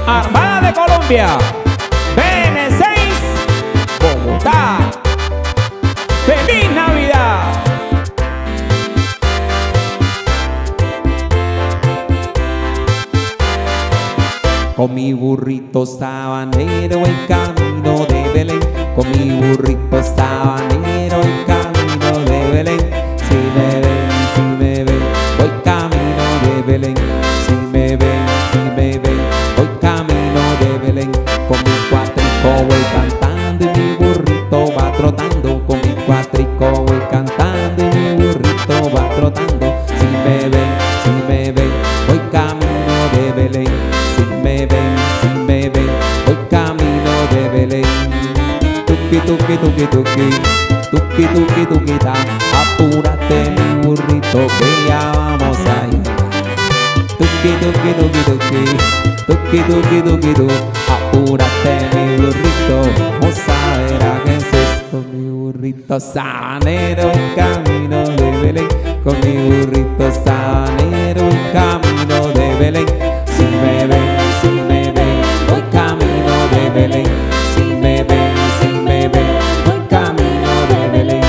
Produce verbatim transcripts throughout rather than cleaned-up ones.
Armada de Colombia, B N seis, Bogotá. ¡Feliz Navidad! Con mi burrito sabanero en camino de Belén, con mi burrito sabanero en camino de Belén. Si me ven, si me ven, voy camino de Belén. Si me ven, si me ven, voy camino de Belén. Con mi cuatrico voy cantando y mi burrito va trotando. Con mi cuatrico voy cantando y mi burrito va trotando. Si me ven, si me ven, voy camino de Belén. Si me ven, si me ven, voy camino de Belén. Tuki, tuki, tuki, tuki, tuki, tuki, tuki, ta. Apúrate mi burrito que ya vamos a llegar. Tuki, tuki, tuki, tuki, tuki, tuki, tuki, tu. Apúrate mi burrito, vamos a ver a Jesús. Con mi burrito sabanero en camino de Belén. Con mi burrito sabanero en camino de Belén. Si me ven, si me ven, voy camino de Belén. Si me ven, si me ven, voy camino de Belén.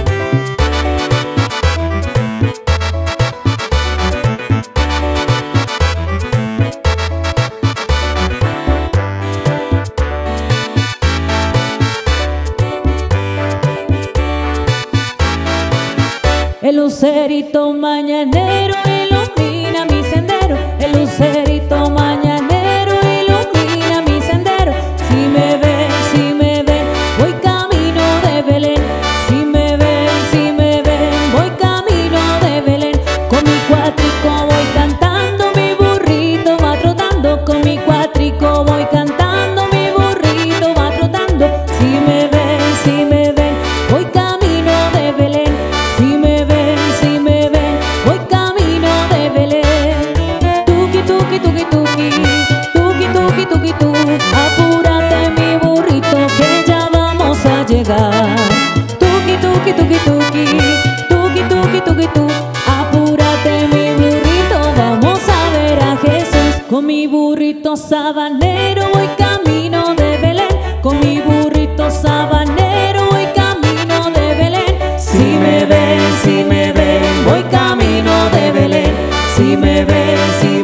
El lucerito mañanero ilumina mi sendero. El lucerito mañanero ilumina mi sendero. Si me ven, si me ven, voy camino de Belén. Si me ven, si me ven, voy camino de Belén. Con mi cuatrico voy cantando, mi burrito va trotando. Con mi cuatrico voy cantando, mi burrito va trotando. Si me ven, si me ven, voy camino de Belén. Si me ven, si me ven, voy camino de Belén. Tuki, tuki, tuki, tuki, tuki, tuki, tuki, tu. Apúrate mi burrito que ya vamos a llegar. Tuki, tuki, tuki, tuki, tuki, tuki, tuki, tu. Apúrate mi burrito, vamos a ver a Jesús. Con mi burrito sabanero voy camino de Belén. Con mi burrito sabanero voy camino de Belén. Si me ven, si me ven, voy camino de Belén. Si me ven, si